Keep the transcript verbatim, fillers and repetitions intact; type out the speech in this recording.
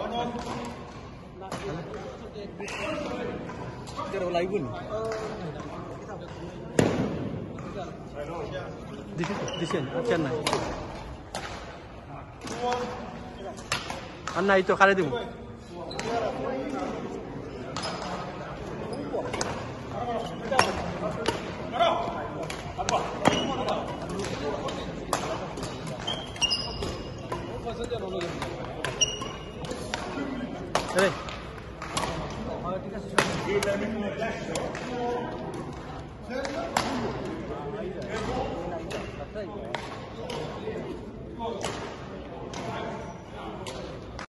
Dia dah live pun. Di situ, di sini, Chennai. Anna itu kali itu. Hey.